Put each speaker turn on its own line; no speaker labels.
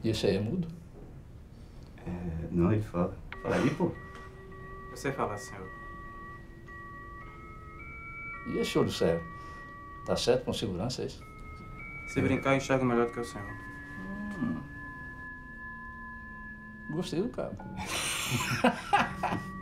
E esse aí é mudo?
Não, ele fala. Fala aí, pô.
Você fala, senhor.
E esse olho sério? Tá certo com segurança, é isso?
Se brincar, eu enxergo melhor do que o senhor.
Gostei do cara.